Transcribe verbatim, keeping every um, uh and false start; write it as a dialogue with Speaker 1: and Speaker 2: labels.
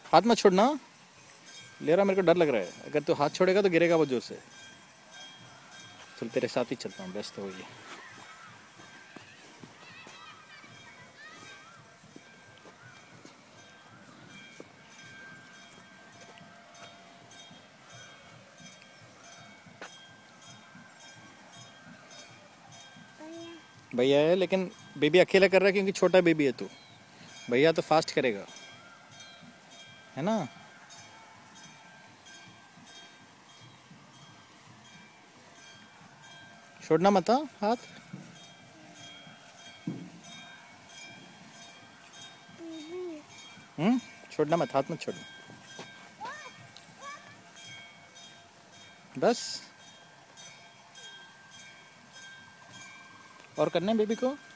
Speaker 1: हाथ मत छोड़ना। ले रहा, मेरे को डर लग रहा है, अगर तू हाथ छोड़ेगा तो गिरेगा बहुत जोर से। चल तेरे साथ ही चलता हूँ, व्यस्त हो ये। भैया है, लेकिन बेबी अकेला कर रहा है क्योंकि छोटा बेबी है तू। भैया तो फास्ट करेगा, है ना। छोड़ना मत हाँ, हाथ। हम्म छोड़ना मत, हाथ मत छोड़ना। बस। और करना है बेबी को।